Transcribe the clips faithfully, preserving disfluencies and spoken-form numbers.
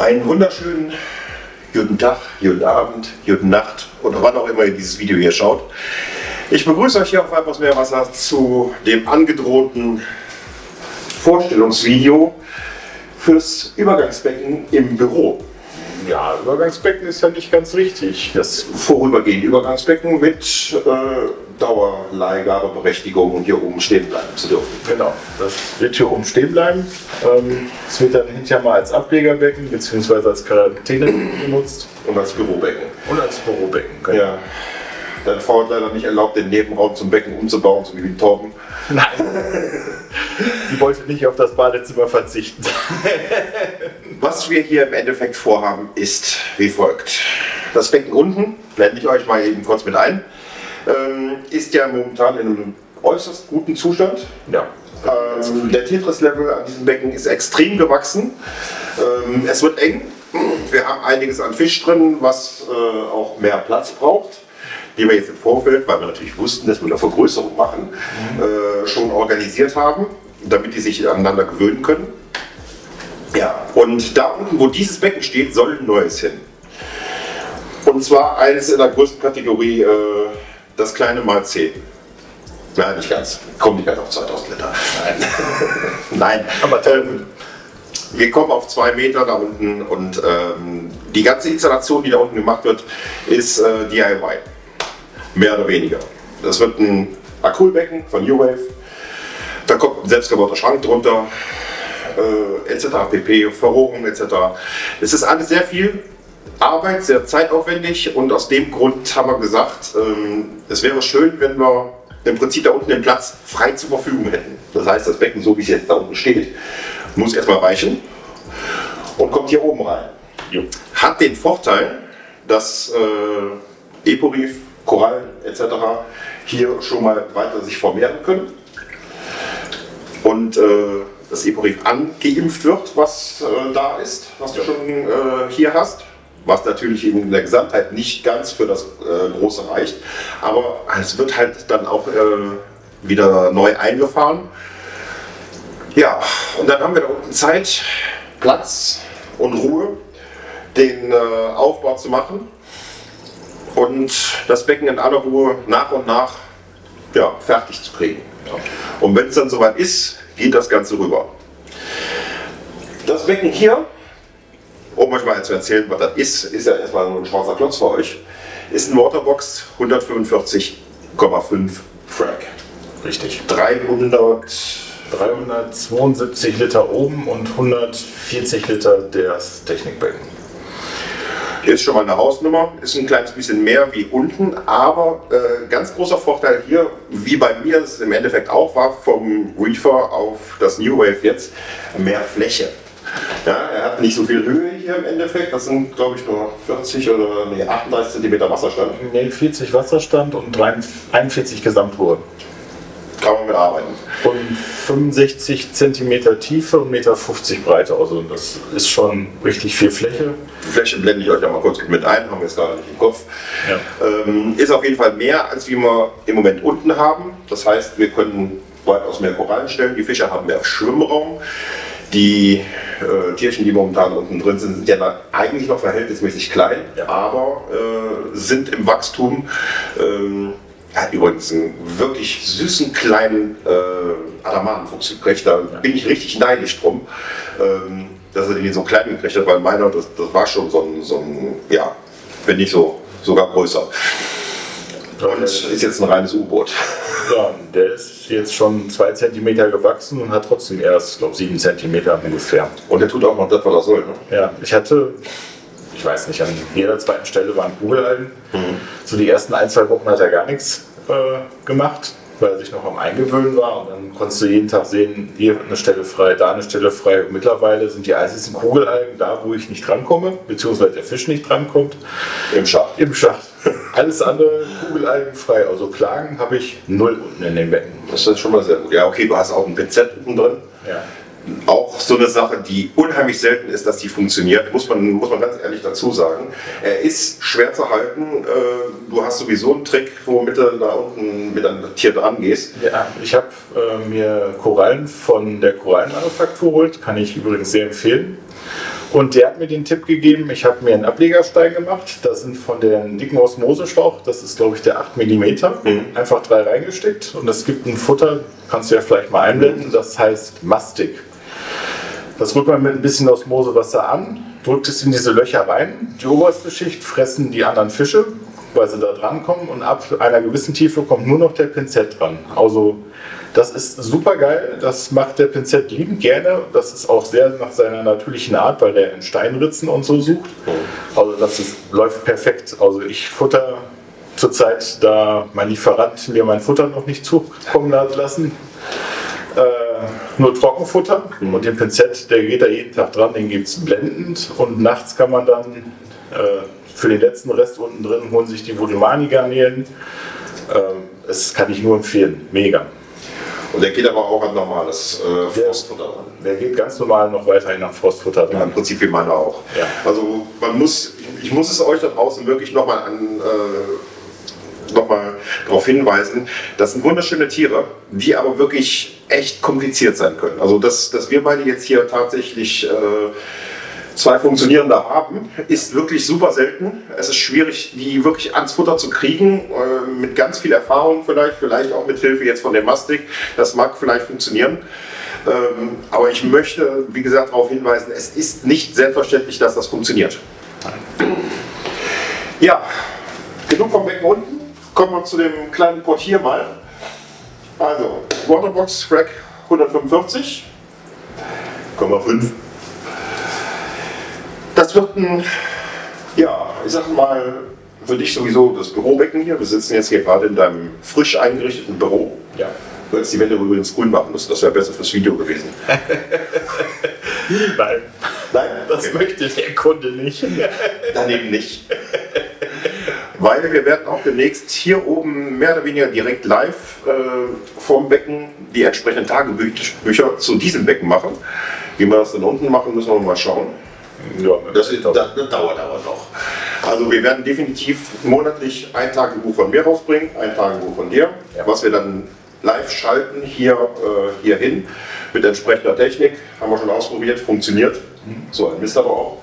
Einen wunderschönen guten Tag, guten Abend, guten Nacht oder wann auch immer ihr dieses Video hier schaut. Ich begrüße euch hier auf Weibers Meerwasser zu dem angedrohten Vorstellungsvideo fürs Übergangsbecken im Büro. Ja, Übergangsbecken ist ja nicht ganz richtig. Das vorübergehende Übergangsbecken mit äh, Dauerleihgabeberechtigung hier oben stehen bleiben zu dürfen. Genau, das wird hier oben stehen bleiben. Ähm, es wird dann hinterher mal als Ablegerbecken bzw. als Quarantänebecken genutzt. Und als Bürobecken. Und als Bürobecken, genau. Ja. Deine Frau hat leider nicht erlaubt, den Nebenraum zum Becken umzubauen, so wie die Torben. Nein. Sie wollte nicht auf das Badezimmer verzichten. Was wir hier im Endeffekt vorhaben, ist wie folgt. Das Becken unten, blende ich euch mal eben kurz mit ein, ähm, ist ja momentan in einem äußerst guten Zustand. Ja. Ähm, der Tetris-Level an diesem Becken ist extrem gewachsen. Ähm, es wird eng. Wir haben einiges an Fisch drin, was äh, auch mehr Platz braucht, die wir jetzt im Vorfeld, weil wir natürlich wussten, dass wir eine Vergrößerung machen, mhm. äh, schon organisiert haben, damit die sich aneinander gewöhnen können. Ja, und da unten, wo dieses Becken steht, soll ein neues hin. Und zwar eines in der größten Kategorie, äh, das kleine mal zehn. Nein, nicht ganz. Kommt nicht ganz auf zweitausend Liter. Nein. Nein, aber ähm, wir kommen auf zwei Meter da unten und ähm, die ganze Installation, die da unten gemacht wird, ist äh, D I Y. Mehr oder weniger. Das wird ein Acrylbecken von U-Wave. Da kommt ein selbstgebauter Schrank drunter, äh, et cetera pp, Verrohrung et cetera. Es ist alles sehr viel Arbeit, sehr zeitaufwendig und aus dem Grund haben wir gesagt, ähm, es wäre schön, wenn wir im Prinzip da unten den Platz frei zur Verfügung hätten. Das heißt, das Becken, so wie es jetzt da unten steht, muss erstmal weichen und kommt hier oben rein. Jo. Hat den Vorteil, dass äh, Eporif, Korallen et cetera hier schon mal weiter sich vermehren können und äh, das Eporif angeimpft wird, was äh, da ist, was du schon äh, hier hast, was natürlich in der Gesamtheit nicht ganz für das äh, Große reicht, aber es wird halt dann auch äh, wieder neu eingefahren. Ja, und dann haben wir da unten Zeit, Platz und Ruhe, den äh, Aufbau zu machen und das Becken in aller Ruhe nach und nach ja, fertig zu kriegen. Ja. Und wenn es dann soweit ist, geht das Ganze rüber. Das Becken hier, um euch mal zu erzählen, was das ist, ist ja erstmal nur ein schwarzer Klotz für euch, ist ein Waterbox hundertfünfundvierzig Komma fünf Frag. Richtig. dreihundert dreihundertzweiundsiebzig Liter oben und hundertvierzig Liter das Technikbecken. Hier ist schon mal eine Hausnummer, ist ein kleines bisschen mehr wie unten, aber äh, ganz großer Vorteil hier, wie bei mir es im Endeffekt auch war, vom Reefer auf das New Wave jetzt, mehr Fläche. Ja, er hat nicht so viel Höhe hier im Endeffekt, das sind glaube ich nur vierzig oder nee, achtunddreißig Zentimeter Wasserstand. Nee, vierzig Wasserstand und einundvierzig Gesamthohe. Kann man mit arbeiten. Und fünfundsechzig Zentimeter Tiefe und eins Komma fünfzig Meter Breite, also das ist schon richtig viel Fläche. Die Fläche blende ich euch ja mal kurz mit ein, haben wir jetzt gerade nicht im Kopf. Ja. Ähm, ist auf jeden Fall mehr, als wie wir im Moment unten haben. Das heißt, wir können weitaus mehr Korallen stellen, die Fische haben mehr Schwimmraum. Die äh, Tierchen, die momentan unten drin sind, sind ja eigentlich noch verhältnismäßig klein, ja. aber äh, sind im Wachstum. Ähm, Er hat übrigens einen wirklich süßen kleinen äh, Adamanenfuchs gekriegt, da ja. bin ich richtig neidisch drum, ähm, dass er den so klein gekriegt hat, weil meiner, das, das war schon so ein, so ein, ja, wenn nicht so, sogar größer. Und ist jetzt ein reines U-Boot. Ja, der ist jetzt schon zwei Zentimeter gewachsen und hat trotzdem erst, glaube ich, sieben Zentimeter ungefähr. Und der tut auch noch das, was er soll. Ne? Ja, ich hatte, ich weiß nicht, an jeder zweiten Stelle waren Kugelalgen. Mhm. So die ersten ein, zwei Wochen hat er gar nichts äh, gemacht, weil er sich noch am Eingewöhnen war. Und dann konntest du jeden Tag sehen, hier eine Stelle frei, da eine Stelle frei. Und mittlerweile sind die einzigen Kugelalgen da, wo ich nicht drankomme, beziehungsweise der Fisch nicht drankommt. Im Schacht. Im Schacht. Alles andere kugelalgenfrei. Also Klagen habe ich null unten in dem Becken. Das ist schon mal sehr gut. Ja, okay, du hast auch ein P Z unten drin. Ja. Auch so eine Sache, die unheimlich selten ist, dass die funktioniert, muss man, muss man ganz ehrlich dazu sagen. Er ist schwer zu halten. Du hast sowieso einen Trick, womit du da unten mit einem Tier dran gehst. Ja, ich habe äh, mir Korallen von der Korallenmanufaktur geholt, kann ich übrigens sehr empfehlen. Und der hat mir den Tipp gegeben, ich habe mir einen Ablegerstein gemacht. Das sind von den dicken Osmoseschlauch, das ist glaube ich der acht Millimeter. Mhm. Einfach drei reingesteckt und es gibt ein Futter, kannst du ja vielleicht mal einblenden, das heißt Mastic. Das rührt man mit ein bisschen Osmosewasser an, drückt es in diese Löcher rein. Die oberste Schicht fressen die anderen Fische, weil sie da dran kommen, und ab einer gewissen Tiefe kommt nur noch der Pinzett dran. Also das ist super geil, das macht der Pinzett liebend gerne. Das ist auch sehr nach seiner natürlichen Art, weil der in Steinritzen und so sucht. Also das ist, läuft perfekt. Also ich futter zurzeit, da mein Lieferant mir mein Futter noch nicht zukommen hat lassen, äh, nur Trockenfutter. Mhm. Und den Pinzett, der geht da jeden Tag dran, den gibt es blendend. Und nachts kann man dann äh, für den letzten Rest unten drin holen sich die Vodumani-Garnelen. Ähm, das kann ich nur empfehlen, mega. Und der geht aber auch an normales äh, Frostfutter ran. Der geht ganz normal noch weiterhin nach Frostfutter dran. Ja, im Prinzip wie meiner auch. Ja. Also man muss, ich muss es euch da draußen wirklich nochmal an, äh, noch mal darauf hinweisen, das sind wunderschöne Tiere, die aber wirklich echt kompliziert sein können. Also dass, dass wir beide jetzt hier tatsächlich äh, zwei funktionierende haben, ist wirklich super selten. Es ist schwierig, die wirklich ans Futter zu kriegen, äh, mit ganz viel Erfahrung vielleicht, vielleicht auch mit Hilfe jetzt von der Mastic. Das mag vielleicht funktionieren. Ähm, aber ich möchte, wie gesagt, darauf hinweisen, es ist nicht selbstverständlich, dass das funktioniert. Ja, genug vom Becken unten. Kommen wir zu dem kleinen Portier mal. Also, Waterbox Frac hundertfünfundvierzig Komma fünf. Das wird ein, ja, ich sag mal, für dich sowieso das Bürobecken hier. Wir sitzen jetzt hier gerade in deinem frisch eingerichteten Büro. Ja. Du hättest die Wände übrigens grün machen müssen, das wäre besser fürs Video gewesen. Nein. Nein? Das okay. Möchte der Kunde nicht. Dann eben nicht. Weil wir werden auch demnächst hier oben mehr oder weniger direkt live äh, vorm Becken die entsprechenden Tagebücher zu diesem Becken machen. Wie wir das dann unten machen, müssen wir mal schauen. Ja, das, ist, das, das dauert aber noch. Also wir werden definitiv monatlich ein Tagebuch von mir rausbringen, ein Tagebuch von dir, ja. Was wir dann live schalten hier, äh, hier hin mit entsprechender Technik. Haben wir schon ausprobiert, funktioniert. Mhm. So ein Mist aber auch.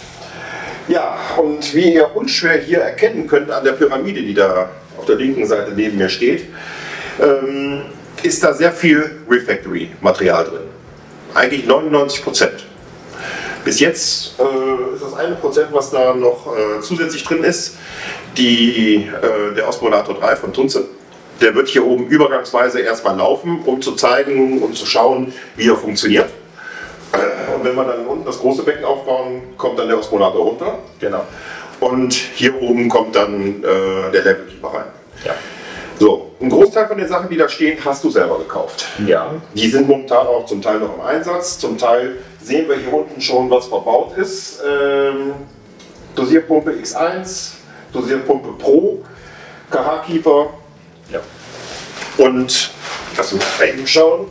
Ja, und wie ihr unschwer hier erkennen könnt an der Pyramide, die da auf der linken Seite neben mir steht, ähm, ist da sehr viel Refactory-Material drin. Eigentlich neunundneunzig Prozent. Bis jetzt äh, ist das eine Prozent, was da noch äh, zusätzlich drin ist, die, äh, der Osmolator drei von Tunze. Der wird hier oben übergangsweise erstmal laufen, um zu zeigen und zu schauen, wie er funktioniert. Und wenn wir dann unten das große Becken aufbauen, kommt dann der Osmolator runter. Genau. Und hier oben kommt dann äh, der Levelkeeper rein. Ja. So, ein Großteil von den Sachen, die da stehen, hast du selber gekauft. Ja. Die sind momentan auch zum Teil noch im Einsatz. Zum Teil sehen wir hier unten schon, was verbaut ist. Ähm, Dosierpumpe X eins, Dosierpumpe Pro, K H-Keeper. Ja. Und, lass uns mal eben schauen.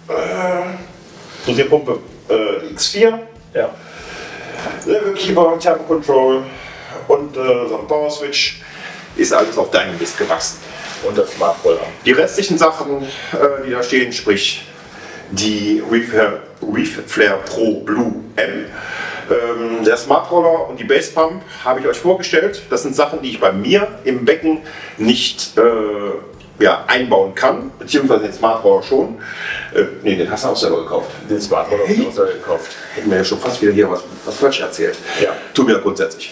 Äh, Dosierpumpe äh, X vier. Ja. Levelkeeper, Tempo Control und äh, so ein Power Switch. Ist alles auf deinem Mist gewachsen. Und das Smart Roller. Die restlichen Sachen, äh, die da stehen, sprich die Reef, Reef Flare Pro Blue M, ähm, der Smart Roller und die Base Pump habe ich euch vorgestellt. Das sind Sachen, die ich bei mir im Becken nicht äh, ja, einbauen kann, beziehungsweise den Smart Roller schon. Äh, ne, den hast du auch selber gekauft. Den Smart Roller habe ich auch selber gekauft. Hätten wir ja schon fast wieder hier was, was falsch erzählt. Ja. Tut mir grundsätzlich.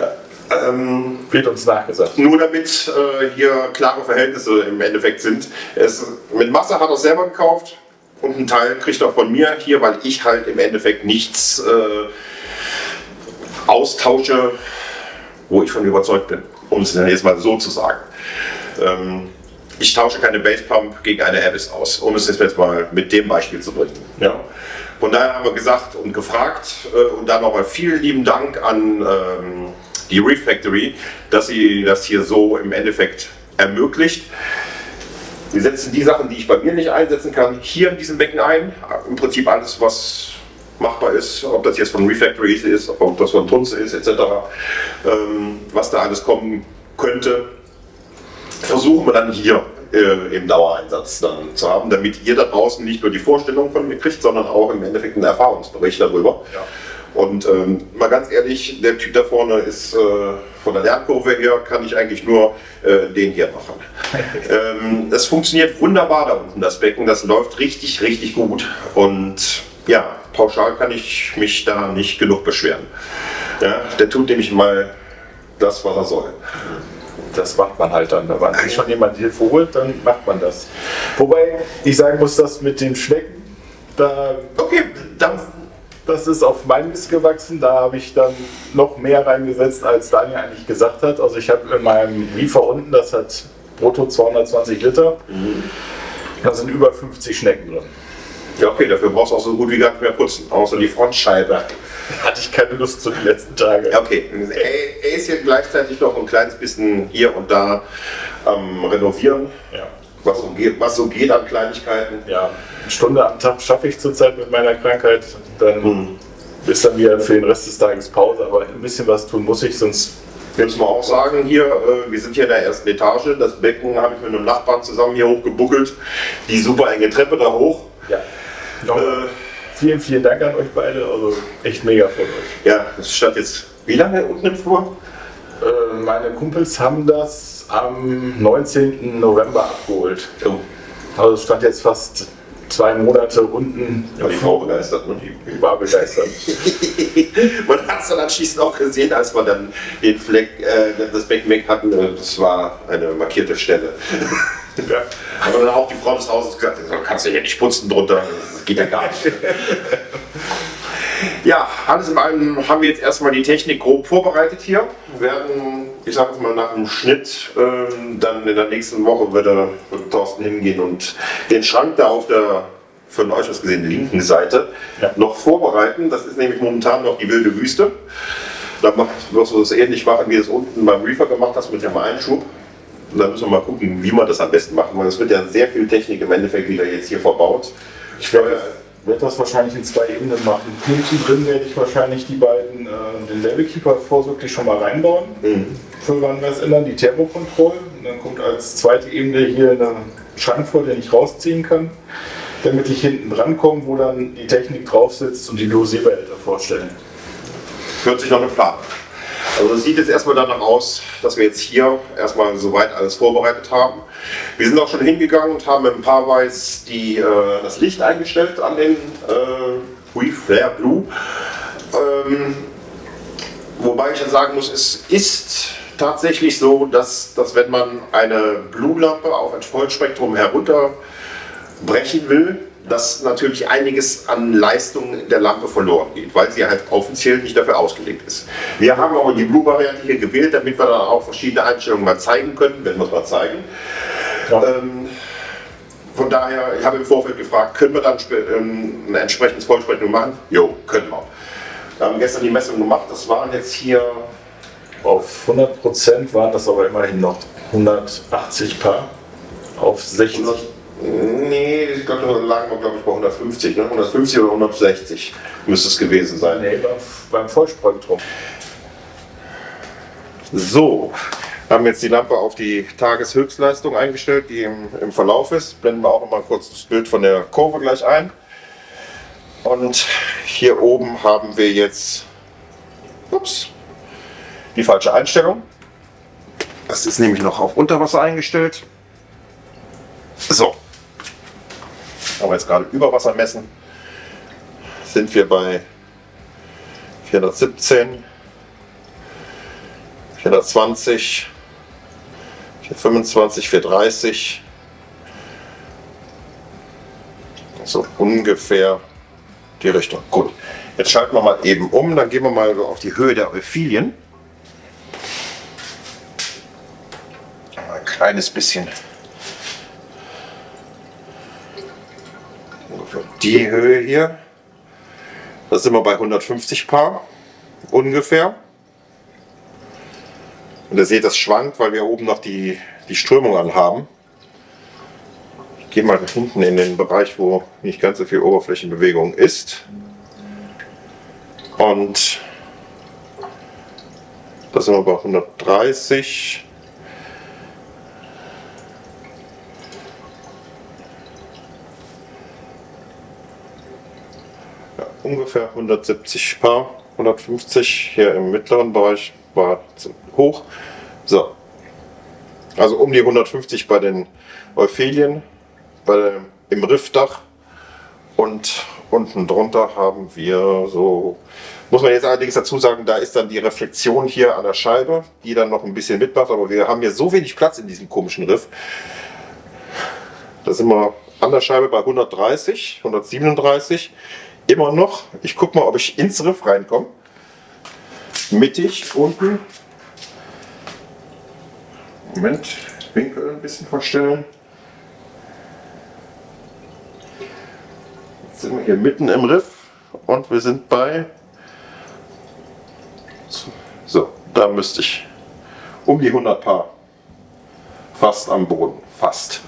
Ähm, Wird uns nachgesagt. Nur damit äh, hier klare Verhältnisse im Endeffekt sind. Es, mit Masse hat er es selber gekauft und einen Teil kriegt er von mir hier, weil ich halt im Endeffekt nichts äh, austausche, wo ich von überzeugt bin, um es jetzt mal so zu sagen. Ähm, ich tausche keine Basepump gegen eine Abyss aus, um es jetzt mal mit dem Beispiel zu bringen. Ja. Von daher haben wir gesagt und gefragt äh, und dann nochmal vielen lieben Dank an ähm, die Refactory, dass sie das hier so im Endeffekt ermöglicht. Wir setzen die Sachen, die ich bei mir nicht einsetzen kann, hier in diesem Becken ein. Im Prinzip alles, was machbar ist, ob das jetzt von Refactory ist, ob das von Tunze ist, et cetera. Ähm, was da alles kommen könnte, versuchen wir dann hier äh, im Dauereinsatz dann zu haben, damit ihr da draußen nicht nur die Vorstellung von mir kriegt, sondern auch im Endeffekt einen Erfahrungsbericht darüber. Ja. Und ähm, mal ganz ehrlich, der Typ da vorne ist äh, von der Lernkurve her, kann ich eigentlich nur äh, den hier machen. ähm, das funktioniert wunderbar da unten, das Becken, das läuft richtig, richtig gut. Und ja, pauschal kann ich mich da nicht genug beschweren. Ja, der tut nämlich mal das, was er soll. Das macht man halt dann. Wenn man sich schon jemand Hilfe holt, dann macht man das. Wobei ich sagen muss, dass mit den Schnecken, da, okay, dann, das ist auf mein Mist gewachsen. Da habe ich dann noch mehr reingesetzt, als Daniel eigentlich gesagt hat. Also ich habe in meinem Reefer unten, das hat brutto zweihundertzwanzig Liter, mhm. da sind über fünfzig Schnecken drin. Ja, okay, dafür brauchst du auch so gut wie gar nicht mehr putzen, außer die Frontscheibe. Hatte ich keine Lust zu den letzten Tagen. Okay, er ist hier gleichzeitig noch ein kleines bisschen hier und da am ähm, Renovieren, ja. was, so geht, was so geht an Kleinigkeiten. Ja, eine Stunde am Tag schaffe ich zurzeit mit meiner Krankheit, dann hm. ist dann wieder für den Rest des Tages Pause, aber ein bisschen was tun muss ich, sonst... Müssen wir auch sagen, hier, äh, wir sind hier in der ersten Etage, das Becken habe ich mit einem Nachbarn zusammen hier hochgebuckelt, die super enge Treppe da hoch. Ja. Äh, vielen, vielen Dank an euch beide, also echt mega von euch. Ja, das stand jetzt wie lange unten im Flur? Äh, meine Kumpels haben das am neunzehnten November abgeholt. Oh. Also es stand jetzt fast zwei Monate unten. Ja, die Frau begeistert, ne? Die war begeistert. Man hat es dann anschließend auch gesehen, als wir dann den Fleck, äh, das Becken weg hatten, das war eine markierte Stelle. Ja. Aber dann auch die Frau des Hauses gesagt, so kannst du hier nicht putzen drunter, das geht ja gar nicht. Ja, alles in allem haben wir jetzt erstmal die Technik grob vorbereitet hier. Wir werden, ich sag jetzt mal nach dem Schnitt, ähm, dann in der nächsten Woche wird er mit Thorsten hingehen und den Schrank da auf der, von euch aus gesehen, linken Seite ja. noch vorbereiten. Das ist nämlich momentan noch die wilde Wüste. Da wirst du das ähnlich machen, wie du es unten beim Reefer gemacht hast mit dem Einschub. Und da müssen wir mal gucken, wie man das am besten machen, weil es wird ja sehr viel Technik im Endeffekt wieder jetzt hier verbaut. Ich werde, werde das wahrscheinlich in zwei Ebenen machen. Hinten drin werde ich wahrscheinlich die beiden, äh, den Level Keeper vorsorglich schon mal reinbauen. Mhm. Für wann wir es ändern, die Thermokontrolle. Und dann kommt als zweite Ebene hier eine Schrank vor, den ich rausziehen kann, damit ich hinten dran komme, wo dann die Technik drauf sitzt und die Dosierbehälter vorstellen. Hört sich noch eine Plan. Also das sieht jetzt erstmal danach aus, dass wir jetzt hier erstmal soweit alles vorbereitet haben. Wir sind auch schon hingegangen und haben mit ein paar Weiß die, äh, das Licht eingestellt an den äh, WeFlare Blue. Ähm, wobei ich dann sagen muss, es ist tatsächlich so, dass, dass wenn man eine Blue-Lampe auf ein Vollspektrum herunterbrechen will, dass natürlich einiges an Leistung der Lampe verloren geht, weil sie halt offiziell nicht dafür ausgelegt ist. Wir haben aber die Blue-Variante hier gewählt, damit wir dann auch verschiedene Einstellungen mal zeigen können, wenn wir es mal zeigen. Ja. Ähm, von daher, ich habe im Vorfeld gefragt, können wir dann ähm, ein entsprechendes Vollspektrum machen? Jo, können wir. Wir haben gestern die Messung gemacht, das waren jetzt hier... Auf hundert Prozent waren das aber immerhin noch hundertachtzig Paar auf sechzig. hundert Nee, ich glaube, da lagen wir glaube ich bei hundertfünfzig, ne? hundertfünfzig oder hundertsechzig müsste es gewesen sein. Nee, beim, beim Vollspektrum. So, haben jetzt die Lampe auf die Tageshöchstleistung eingestellt, die im, im Verlauf ist. Blenden wir auch noch mal kurz das Bild von der Kurve gleich ein. Und hier oben haben wir jetzt ups, die falsche Einstellung. Das ist nämlich noch auf Unterwasser eingestellt. So, aber jetzt gerade Überwasser messen, sind wir bei vierhundertsiebzehn, vierhundertzwanzig, vierhundertfünfundzwanzig, vierhundertdreißig, so ungefähr die Richtung. Gut, jetzt schalten wir mal eben um, dann gehen wir mal auf die Höhe der Euphilien. Ein kleines bisschen. Ungefähr die Höhe hier. Da sind wir bei hundertfünfzig Paar ungefähr. Und ihr seht, das schwankt, weil wir oben noch die, die Strömung anhaben. Ich gehe mal hinten in den Bereich, wo nicht ganz so viel Oberflächenbewegung ist. Und da sind wir bei hundertdreißig. Ja, ungefähr hundertsiebzig Paar. hundertfünfzig hier im mittleren Bereich war hoch. So. Also um die hundertfünfzig bei den Euphelien, bei dem, im Riffdach, und unten drunter haben wir so, muss man jetzt allerdings dazu sagen, da ist dann die Reflexion hier an der Scheibe, die dann noch ein bisschen mitmacht, aber wir haben hier so wenig Platz in diesem komischen Riff. Da sind wir an der Scheibe bei hundertdreißig, hundertsiebenunddreißig, immer noch. Ich gucke mal, ob ich ins Riff reinkomme. Mittig unten. Moment, Winkel ein bisschen verstellen. Jetzt sind wir hier mitten im Riff und wir sind bei, so, da müsste ich um die hundert Paar, fast am Boden, fast.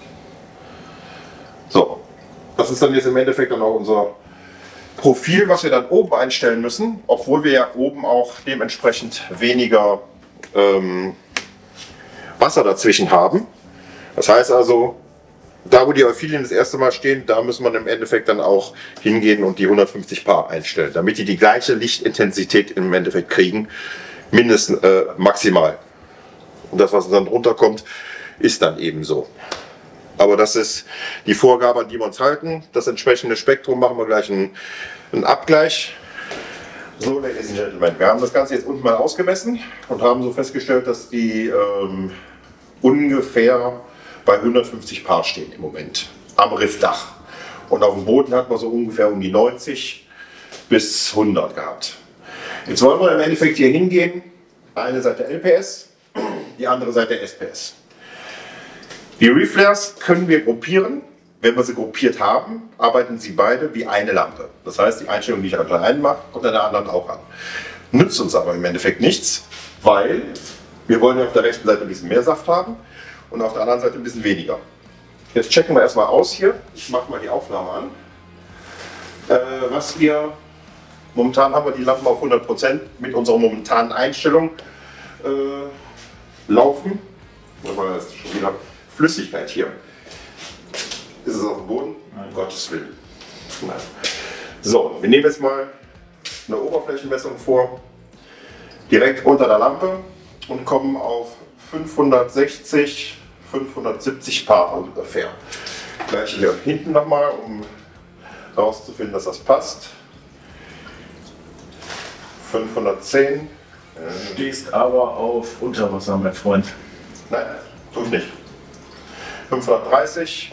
So, das ist dann jetzt im Endeffekt dann auch unser Profil, was wir dann oben einstellen müssen, obwohl wir ja oben auch dementsprechend weniger ähm, Wasser dazwischen haben. Das heißt also, da wo die Euphelien das erste Mal stehen, da muss man im Endeffekt dann auch hingehen und die hundertfünfzig Paar einstellen, damit die die gleiche Lichtintensität im Endeffekt kriegen, mindestens äh, maximal. Und das, was dann drunter kommt, ist dann eben so. Aber das ist die Vorgabe, an die wir uns halten. Das entsprechende Spektrum machen wir gleich einen, einen Abgleich. So, Ladies and Gentlemen, wir haben das Ganze jetzt unten mal ausgemessen und haben so festgestellt, dass die ähm, ungefähr bei hundertfünfzig Paar stehen im Moment am Riffdach. Und auf dem Boden hat man so ungefähr um die neunzig bis hundert gehabt. Jetzt wollen wir im Endeffekt hier hingehen. Eine Seite L P S, die andere Seite S P S. Die Reflares können wir gruppieren. Wenn wir sie gruppiert haben, arbeiten sie beide wie eine Lampe. Das heißt, die Einstellung, die ich an der einen mache, kommt an der anderen auch an. Nützt uns aber im Endeffekt nichts, weil wir wollen ja auf der rechten Seite ein bisschen mehr Saft haben und auf der anderen Seite ein bisschen weniger. Jetzt checken wir erstmal aus hier. Ich mache mal die Aufnahme an. Äh, was wir momentan haben wir die Lampen auf hundert Prozent mit unserer momentanen Einstellung äh, laufen. Aber das ist schon wieder Flüssigkeit hier. Ist es auf dem Boden? Nein. Um Gottes Willen. Nein. So, wir nehmen jetzt mal eine Oberflächenmessung vor, direkt unter der Lampe, und kommen auf fünfhundertsechzig, fünfhundertsiebzig Paar ungefähr. Gleich hier hinten nochmal, um herauszufinden, dass das passt. fünfhundertzehn. Du stehst aber auf Unterwasser, mein Freund. Nein, tue ich nicht. fünfhundertdreißig.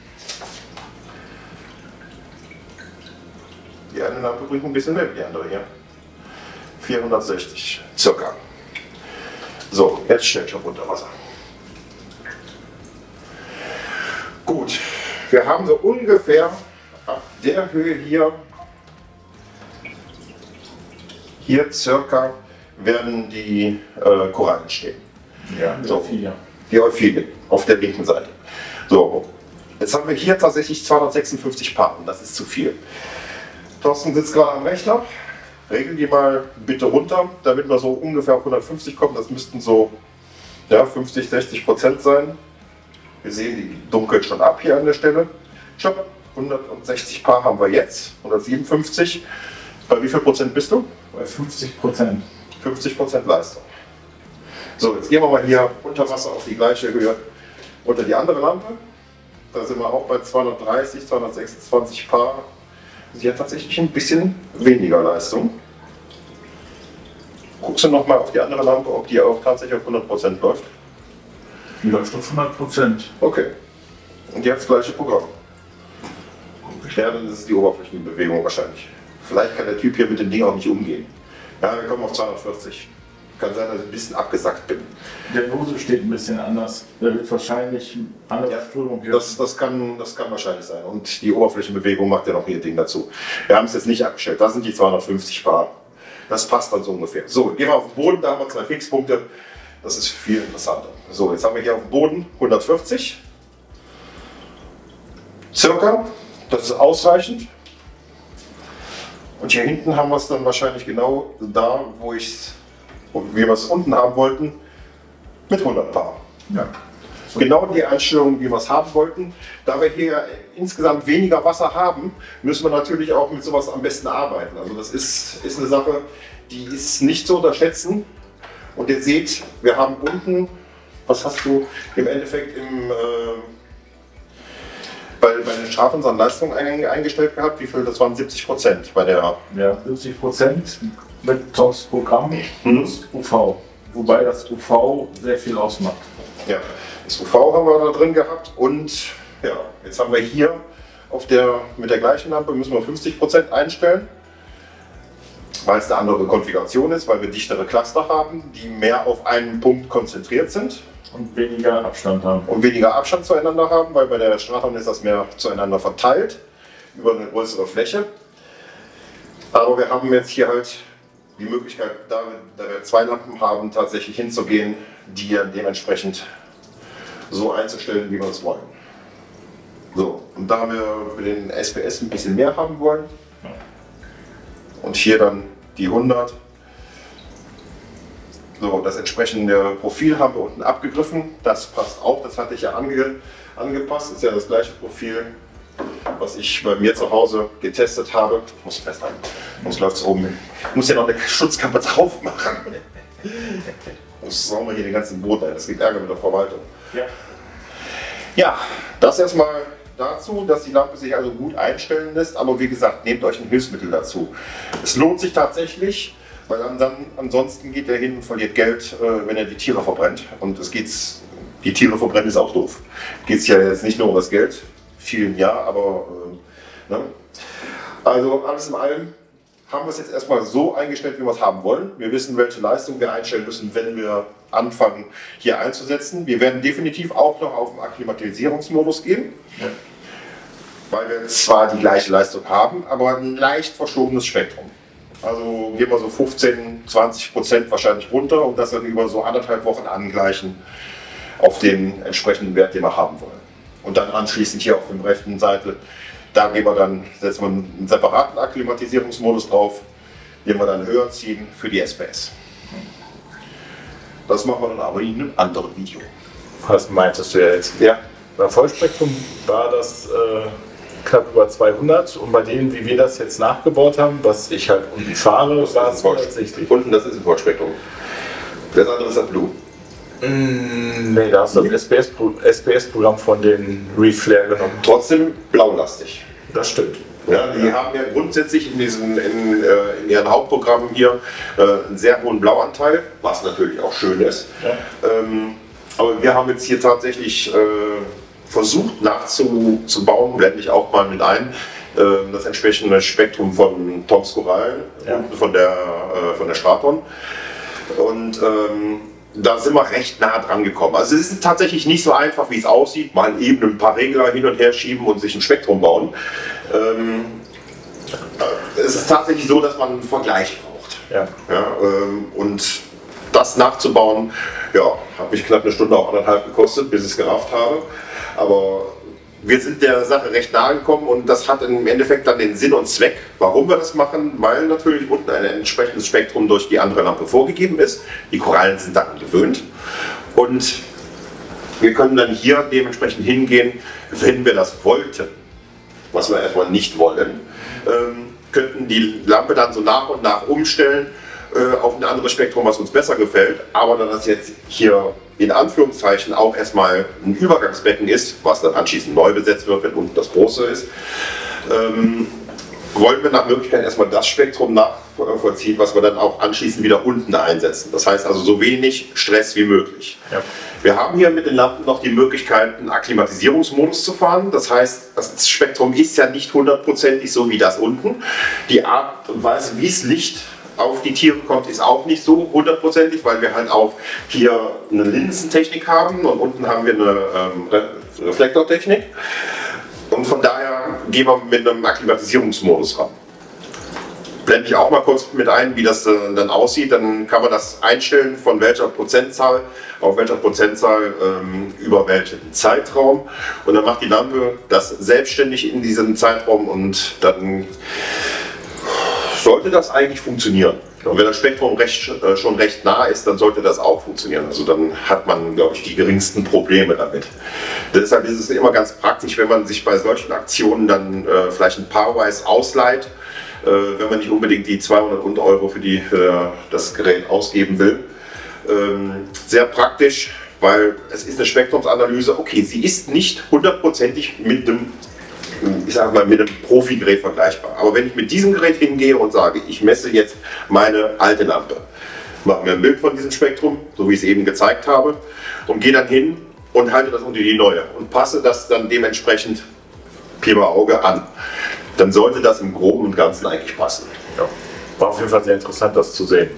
Die eine Lampe bringt ein bisschen mehr wie die andere hier. vierhundertsechzig circa. So, jetzt stelle ich auf Unterwasser. Gut, wir haben so ungefähr ab der Höhe hier, hier circa werden die äh, Korallen stehen. Ja, die so, Euphelien. Die Euphelien auf der linken Seite. So, jetzt haben wir hier tatsächlich zweihundertsechsundfünfzig Paar und das ist zu viel. Thorsten sitzt gerade am Rechner. Regeln die mal bitte runter, damit wir so ungefähr auf hundertfünfzig kommen. Das müssten so ja, fünfzig, sechzig Prozent sein. Wir sehen, die dunkelt schon ab hier an der Stelle. Stopp, hundertsechzig Paar haben wir jetzt, hundertsiebenundfünfzig. Bei wie viel Prozent bist du? Bei fünfzig Prozent. fünfzig Prozent Leistung. So, jetzt gehen wir mal hier unter Wasser auf die gleiche Höhe unter die andere Lampe. Da sind wir auch bei zweihundertdreißig, zweihundertsechsundzwanzig Paar. Sie hat tatsächlich ein bisschen weniger Leistung. Guckst du noch mal auf die andere Lampe, ob die auch tatsächlich auf hundert Prozent läuft? Die läuft auf hundert Prozent. Okay. Und die hat das gleiche Programm. Ja, dann ist es die Oberflächenbewegung wahrscheinlich. Vielleicht kann der Typ hier mit dem Ding auch nicht umgehen. Ja, wir kommen auf zweihundertvierzig. Kann sein, dass ich ein bisschen abgesackt bin. Der Lose steht ein bisschen anders. Da wird wahrscheinlich andere Ja, Strömung hier. Das, das, kann, das kann wahrscheinlich sein. Und die Oberflächenbewegung macht ja noch ihr Ding dazu. Wir haben es jetzt nicht abgestellt. Da sind die zweihundertfünfzig Paar. Das passt dann so ungefähr. So, gehen wir auf den Boden. Da haben wir zwei Fixpunkte. Das ist viel interessanter. So, jetzt haben wir hier auf dem Boden hundertvierzig. Circa. Das ist ausreichend. Und hier hinten haben wir es dann wahrscheinlich genau da, wo ich es, wie wir es unten haben wollten, mit hundert Paar. Ja. genau die Einstellung, wie wir es haben wollten. Da wir hier insgesamt weniger Wasser haben, müssen wir natürlich auch mit sowas am besten arbeiten. Also das ist, ist eine Sache, die ist nicht zu unterschätzen. Und ihr seht, wir haben unten, was hast du im Endeffekt im, äh, bei, bei den Strafen an Leistung eingestellt gehabt? Wie viel? Das waren siebzig Prozent bei der. Ja, siebzig Prozent mit Toms Programm plus U V. Wobei das U V sehr viel ausmacht. Ja, das U V haben wir da drin gehabt und ja, jetzt haben wir hier auf der, mit der gleichen Lampe müssen wir fünfzig Prozent einstellen, weil es eine andere Konfiguration ist, weil wir dichtere Cluster haben, die mehr auf einen Punkt konzentriert sind. Und weniger Abstand haben. Und weniger Abstand zueinander haben, weil bei der Straton ist das mehr zueinander verteilt, über eine größere Fläche. Aber wir haben jetzt hier halt die Möglichkeit, da, da wir zwei Lampen haben, tatsächlich hinzugehen, die dementsprechend so einzustellen, wie wir es wollen. So, und da wir für den S P S ein bisschen mehr haben wollen und hier dann die hundert, so, das entsprechende Profil haben wir unten abgegriffen, das passt auch, das hatte ich ja ange, angepasst, ist ja das gleiche Profil, was ich bei mir zu Hause getestet habe. Ich muss festhalten, sonst läuft es oben. Ich muss ja noch eine Schutzkappe drauf machen. Sonst saugen wir hier den ganzen Boden ein, das gibt Ärger mit der Verwaltung. Ja, ja, das erstmal dazu, dass die Lampe sich also gut einstellen lässt, aber wie gesagt, nehmt euch ein Hilfsmittel dazu. Es lohnt sich tatsächlich, weil dann, ansonsten geht ihr hin und verliert Geld, äh, wenn ihr die Tiere verbrennt. Und es geht's, die Tiere verbrennen ist auch doof. Geht es ja jetzt nicht nur um das Geld, vielen ja, aber äh, ne? Also alles in allem haben wir es jetzt erstmal so eingestellt, wie wir es haben wollen. Wir wissen, welche Leistung wir einstellen müssen, wenn wir anfangen, hier einzusetzen. Wir werden definitiv auch noch auf den Akklimatisierungsmodus gehen, ja, weil wir zwar die gleiche Leistung haben, aber ein leicht verschobenes Spektrum. Also gehen wir so fünfzehn, zwanzig Prozent wahrscheinlich runter und das dann über so anderthalb Wochen angleichen auf den entsprechenden Wert, den wir haben wollen. Und dann anschließend hier auf der rechten Seite, da gehen wir dann, setzen wir einen separaten Akklimatisierungsmodus drauf, den wir dann höher ziehen für die S P S. Das machen wir dann aber in einem anderen Video. Was meintest du ja jetzt? Ja. Bei Vollspektrum war das äh, knapp über zweihundert und bei denen, wie wir das jetzt nachgebaut haben, was ich halt unten fahre, war es hundertsechzig. Unten, das ist ein Vollspektrum. Das andere ist das Blue. Mm, nee, da hast du das S P S-Programm von den Reflare genommen. Trotzdem blaulastig. Das stimmt. Ja, die ja. haben ja grundsätzlich in, diesen, in, äh, in ihren Hauptprogrammen hier äh, einen sehr hohen Blauanteil, was natürlich auch schön ist. Ja. Ähm, aber wir haben jetzt hier tatsächlich äh, versucht nachzubauen, blende ich auch mal mit ein, äh, das entsprechende Spektrum von Toms Korallen, ja, von der, äh, von der Straton. Und ähm, da sind wir recht nah dran gekommen. Also es ist tatsächlich nicht so einfach, wie es aussieht, mal eben ein paar Regler hin und her schieben und sich ein Spektrum bauen. Ähm, es ist tatsächlich so, dass man einen Vergleich braucht. Ja. Ja, ähm, und das nachzubauen, ja, hat mich knapp eine Stunde, auch anderthalb gekostet, bis ich es gerafft habe. Aber wir sind der Sache recht nahe gekommen und das hat im Endeffekt dann den Sinn und Zweck, warum wir das machen, weil natürlich unten ein entsprechendes Spektrum durch die andere Lampe vorgegeben ist. Die Korallen sind daran gewöhnt und wir können dann hier dementsprechend hingehen, wenn wir das wollten, was wir erstmal nicht wollen, ähm, könnten die Lampe dann so nach und nach umstellen äh, auf ein anderes Spektrum, was uns besser gefällt, aber da das jetzt hier in Anführungszeichen auch erstmal ein Übergangsbecken ist, was dann anschließend neu besetzt wird, wenn unten das große ist, ähm, wollen wir nach Möglichkeit erstmal das Spektrum nachvollziehen, was wir dann auch anschließend wieder unten einsetzen. Das heißt also so wenig Stress wie möglich. Ja. Wir haben hier mit den Lampen noch die Möglichkeit, einen Akklimatisierungsmodus zu fahren. Das heißt, das Spektrum ist ja nicht hundertprozentig so wie das unten. Die Art und Weise, wie es Licht auf die Tiere kommt, ist auch nicht so hundertprozentig, weil wir halt auch hier eine Linsentechnik haben und unten haben wir eine ähm, Reflektortechnik. Und von daher gehen wir mit einem Akklimatisierungsmodus ran. Blende ich auch mal kurz mit ein, wie das äh, dann aussieht. Dann kann man das einstellen, von welcher Prozentzahl auf welcher Prozentzahl ähm, über welchen Zeitraum. Und dann macht die Lampe das selbstständig in diesem Zeitraum und dann sollte das eigentlich funktionieren. Und wenn das Spektrum recht, äh, schon recht nah ist, dann sollte das auch funktionieren. Also dann hat man, glaube ich, die geringsten Probleme damit. Deshalb ist es immer ganz praktisch, wenn man sich bei solchen Aktionen dann äh, vielleicht ein Paarwise ausleiht, äh, wenn man nicht unbedingt die zweihundert Euro für, die, für das Gerät ausgeben will. Ähm, sehr praktisch, weil es ist eine Spektrumsanalyse. Okay, sie ist nicht hundertprozentig mit einem ich sage mal, mit einem Profi-Gerät vergleichbar. Aber wenn ich mit diesem Gerät hingehe und sage, ich messe jetzt meine alte Lampe, mache mir ein Bild von diesem Spektrum, so wie ich es eben gezeigt habe, und gehe dann hin und halte das unter die neue und passe das dann dementsprechend Pi mal Auge an, dann sollte das im Groben und Ganzen eigentlich passen. Ja. War auf jeden Fall sehr interessant, das zu sehen.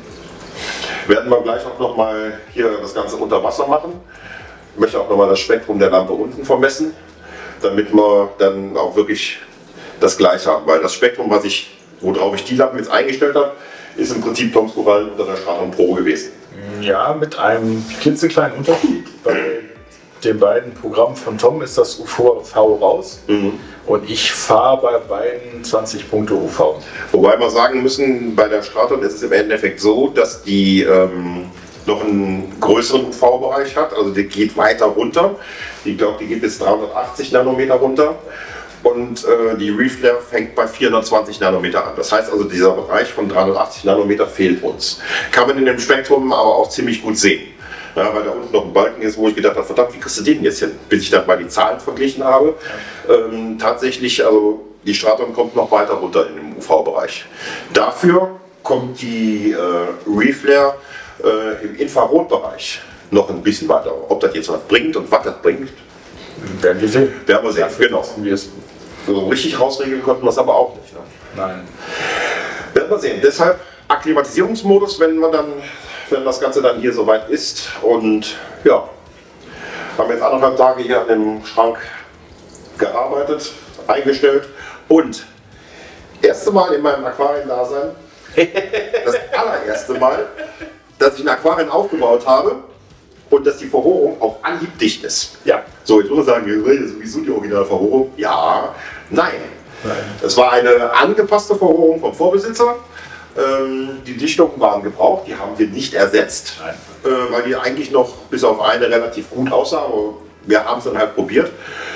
Werden wir gleich auch noch mal hier das Ganze unter Wasser machen. Ich möchte auch noch mal das Spektrum der Lampe unten vermessen, damit wir dann auch wirklich das Gleiche haben. Weil das Spektrum, was ich, worauf ich die Lampen jetzt eingestellt habe, ist im Prinzip Toms Korallen unter der Straton Pro gewesen. Ja, mit einem klitzekleinen Unterschied. Bei den beiden Programmen von Tom ist das U V raus mhm. und ich fahre bei beiden zwanzig Punkte U V. Wobei wir sagen müssen, bei der Straton ist es im Endeffekt so, dass die ähm, noch einen größeren U V-Bereich hat, also die geht weiter runter. Ich glaube, die geht bis dreihundertachtzig Nanometer runter und äh, die Reflare fängt bei vierhundertzwanzig Nanometer an. Das heißt also, dieser Bereich von dreihundertachtzig Nanometer fehlt uns. Kann man in dem Spektrum aber auch ziemlich gut sehen. Ja, weil da unten noch ein Balken ist, wo ich gedacht habe, verdammt, wie kriegst du den jetzt hin? Bis ich dann mal die Zahlen verglichen habe. Ähm, tatsächlich, also die Straton kommt noch weiter runter in dem U V-Bereich. Dafür kommt die äh, Reflare äh, im Infrarotbereich noch ein bisschen weiter. Ob das jetzt was bringt und was das bringt, werden wir sehen. Werden wir sehen, Dafür genau. Wir es. So richtig rausregeln konnten wir es aber auch nicht. Ne? Nein. Werden wir sehen. Deshalb Akklimatisierungsmodus, wenn man dann, wenn das Ganze dann hier soweit ist. Und ja, haben jetzt anderthalb Tage hier an dem Schrank gearbeitet, eingestellt und erste Mal in meinem Aquariendasein, das allererste Mal, dass ich ein Aquarium aufgebaut habe und dass die Verrohrung auf Anhieb dicht ist. Ja. So, jetzt muss man sagen, das ist sowieso die Originalverrohrung. Ja, nein. Nein. Es war eine angepasste Verrohrung vom Vorbesitzer. Ähm, die Dichtungen waren gebraucht, die haben wir nicht ersetzt, äh, weil die eigentlich noch bis auf eine relativ gut aussah, aber wir haben es dann halt probiert.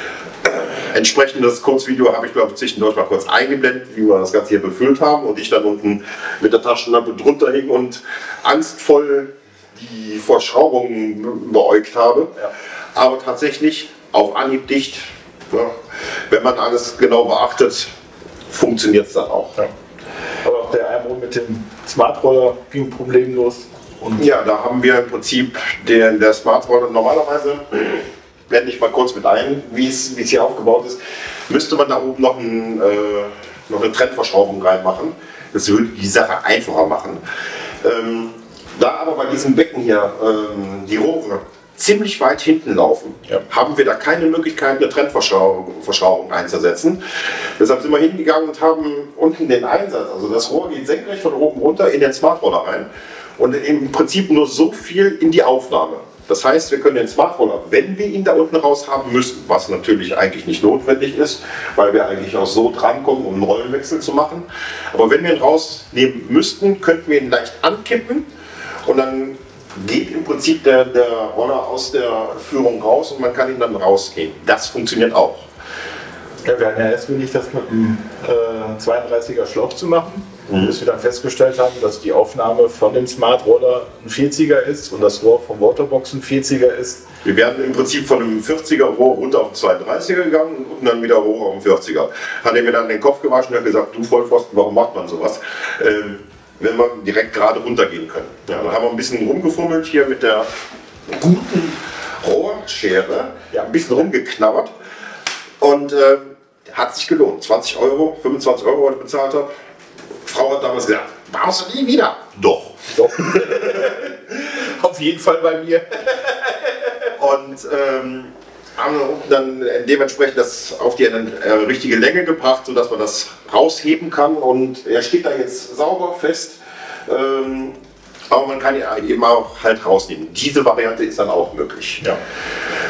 Äh, entsprechendes Kurzvideo habe ich, glaube ich, zwischendurch mal kurz eingeblendet, wie wir das Ganze hier befüllt haben und ich dann unten mit der Taschenlampe drunter hing und angstvoll die Verschraubungen beäugt habe. Ja. Aber tatsächlich auf Anhieb dicht, ja, wenn man alles genau beachtet, funktioniert es dann auch. Ja. Aber auch der Einbruch mit dem Smart Roller ging problemlos. Und ja, da haben wir im Prinzip den, der Smart Roller normalerweise, blende ich mal kurz mit ein, wie es hier aufgebaut ist, müsste man da oben noch, ein, äh, noch eine Trennverschraubung reinmachen. Das würde die Sache einfacher machen. Ähm, da aber bei diesem Becken hier ähm, die Rohre ziemlich weit hinten laufen, ja, haben wir da keine Möglichkeit, eine Trennverschraubung einzusetzen. Deshalb sind wir hingegangen und haben unten den Einsatz, also das Rohr geht senkrecht von oben runter in den Smart Roller rein und im Prinzip nur so viel in die Aufnahme. Das heißt, wir können den Smart Roller, wenn wir ihn da unten raus haben müssen, was natürlich eigentlich nicht notwendig ist, weil wir eigentlich auch so drankommen, um einen Rollenwechsel zu machen. Aber wenn wir ihn rausnehmen müssten, könnten wir ihn leicht ankippen und dann geht im Prinzip der, der Roller aus der Führung raus und man kann ihn dann rausgehen. Das funktioniert auch. Ja, wir hatten ja erst willig, das mit einem äh, zweiunddreißiger Schlauch zu machen, mhm, bis wir dann festgestellt haben, dass die Aufnahme von dem Smart Roller ein vierziger ist und das Rohr vom Waterbox ein vierziger ist. Wir wären im Prinzip von einem vierziger Rohr runter auf einen zweiunddreißiger gegangen und dann wieder hoch auf einen vierziger. Hat er mir dann den Kopf gewaschen und hat gesagt, du Vollpfosten, warum macht man sowas? Ähm, wenn wir direkt gerade runtergehen können. Ja, dann haben wir ein bisschen rumgefummelt hier mit der guten Rohrschere, ja, ein bisschen rumgeknabbert und äh, hat sich gelohnt. zwanzig Euro, fünfundzwanzig Euro, was ich bezahlt habe. Die Frau hat damals gesagt, brauchst du nie wieder? Doch. Doch. Auf jeden Fall bei mir. Und ähm, haben dann dementsprechend das auf die äh, richtige Länge gebracht, sodass man das rausheben kann und er steht da jetzt sauber fest, ähm, aber man kann ihn eben auch halt rausnehmen. Diese Variante ist dann auch möglich. Ja.